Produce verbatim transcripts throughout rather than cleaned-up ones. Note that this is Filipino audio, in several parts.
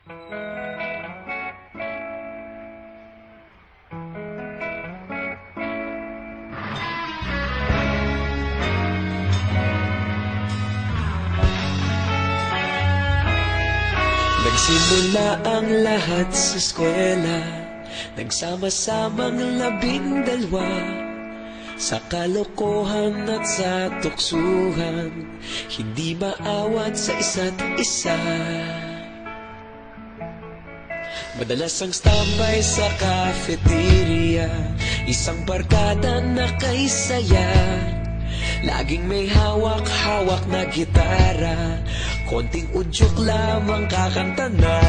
Nagsimula ang lahat sa eskwela, nagsama-samang labing dalawa, sa kalokohan at sa tuksuhan, hindi maawat sa isa't isa. Madalas ang standby sa cafeteria, isang barkada na kay saya, laging may hawak-hawak na gitara, konting udyok lamang kakanta na.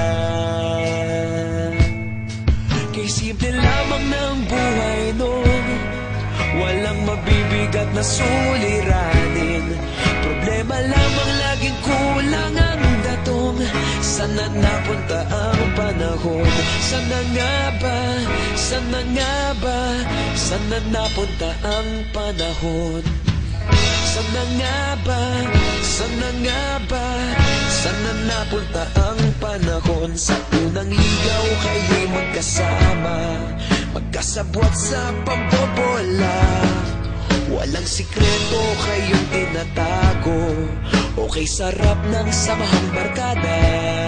Kay simple lamang ng buhay noon, walang mabibigat na suliranin, problema lamang laging kulang ang datong. Sana napunta ang panahon, sana nga ba, sana nga ba, sana napunta ang panahon. Sana nga ba, sana nga ba, sana napunta ang panahon. Sa unang ligaw kayo'y magkasama, magkasabwat sa pambobola, walang sikreto kayong tinatago, okay sarap ng samahang barkada.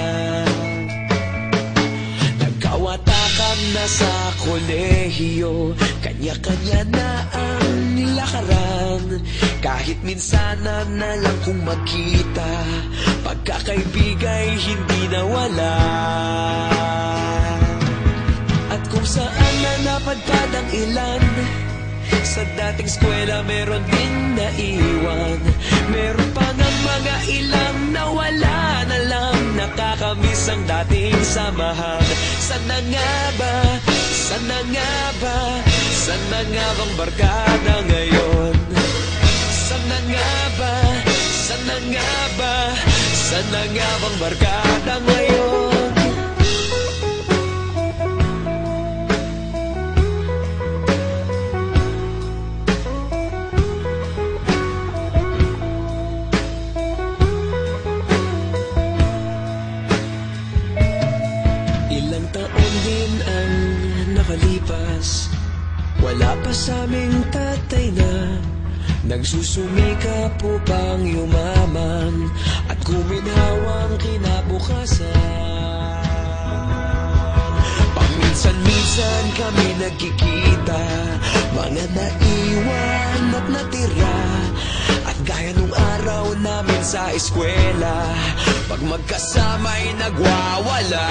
Nagkawatakan na sa kolehiyo, kanya-kanya na ang nilakaran, kahit minsana na lang kung magkita, pagkakaibigay hindi nawala. At kung saan na napadpad ang ilan, sa dating eskwela meron din naiwan, meron pa ng mga ilang nawala na lang, nakakamiss ang dating samahan. Sana nga ba, sana nga ba, sana nga bang barkada ngayon? Sana nga ba, sana nga ba, sana nga bang barkada ngayon? Ilang taon din ang nakalipas, wala pa sa aming tatay na nagsusumika po pang yumaman at kuminhawang kinabukasan. Paminsan-minsan kami nagkikita, mga naiwan at natira, at gaya nung araw namin sa eskwela, pag magkasama'y nagwawala.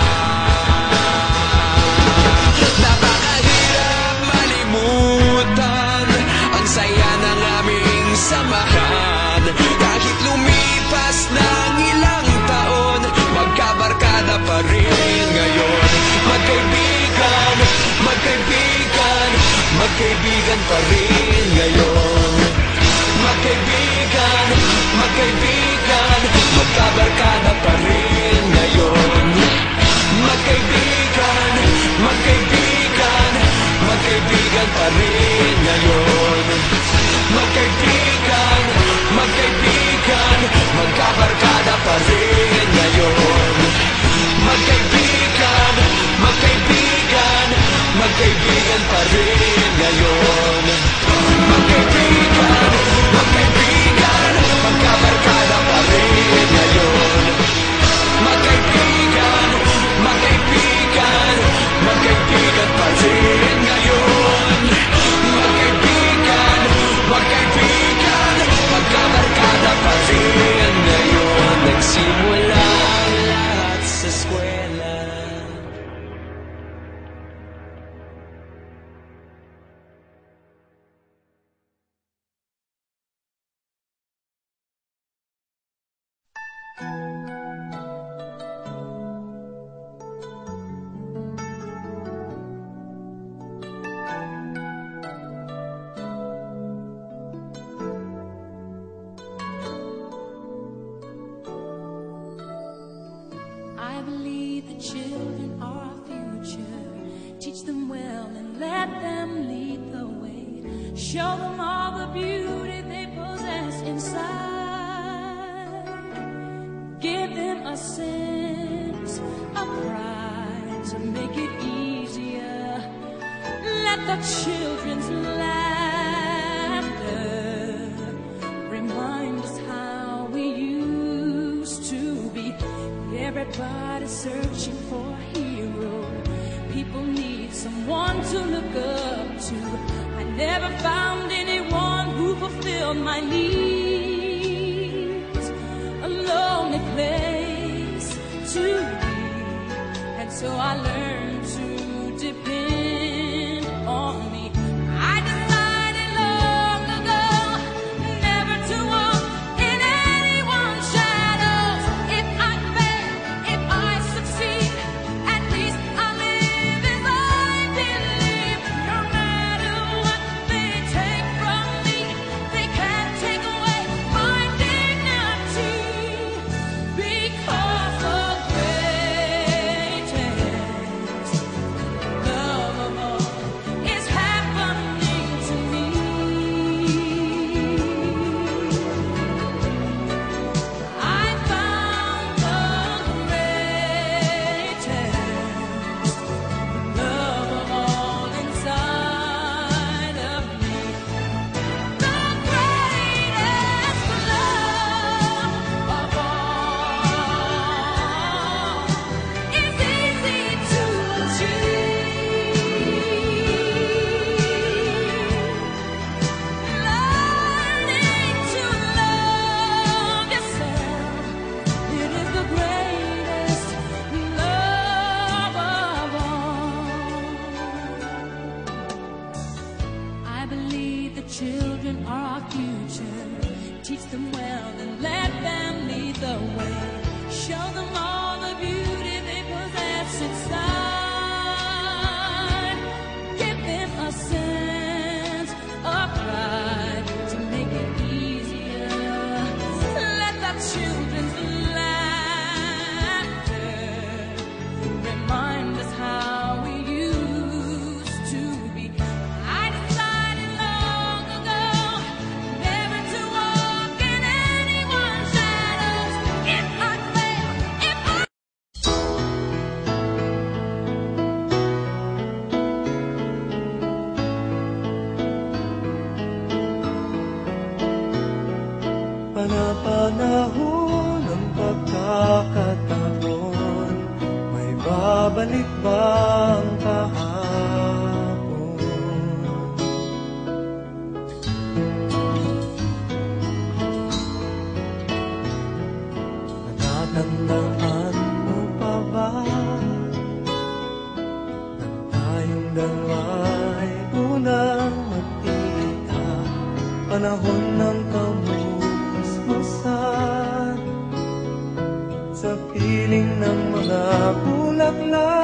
Napakahirap malimutan ang saya ng aming samahan, kahit lumipas ng ilang taon, magkabarkada pa rin ngayon. Magkaibigan, magkaibigan, magkaibigan pa rin ngayon. Magkaibigan, magkaibigan, magkabarkada pa rin ngayon. Magkaibigan, magkaibigan, magkaibigan pa rin ngayon. Magkaibigan, magkaibigan, magkabarkada pa rin ngayon. Magkaibigan, magkaibigan, magkaibigan pa rin ngayon. Magkaibigan, magkaibigan, magkabarkada pa rin ngayon. Magkaibigan, magkaibigan, magkaibigan pa rin ngayon. Magkaibigan, magkaibigan, magkabarkada pa rin ngayon. Nagsimula ang lahat sa eskwela. I believe the children are our future. Teach them well and let them lead the way. Show them all the beauty they possess inside. Give them a sense of pride. the children's laughter remind us how we used to be. Everybody's searching for a hero. People need someone to look up to. I never found anyone who fulfilled my needs. A lonely place to be, and so I learned to depend on me. I decided long ago never to walk in anyone's shadows. If I fail, if I succeed, at least I live as I believe. No matter what they take from me, they can't take away my dignity, because the greatest love of all is happening to me. I found the greatest love of all inside of me. The greatest love of all is easy to achieve. Learning to love yourself, it is the greatest love of all. I believe the children are our future. Teach them well and let them lead the way. Show them all the beauty they possess inside. Give them a sense of pride to make it easier. Let the children's laughter remind us how we used to be. I decided long ago never to walk in anyone's shadows. If I fail, if I Panapanahon ng pagkakataon, may babalik ba ang kahapon? Natatandaan mo pa ba nang tayong dalawa'y unang magkita? Panahon ng kamusmusan sa piling ng mga bulaklak.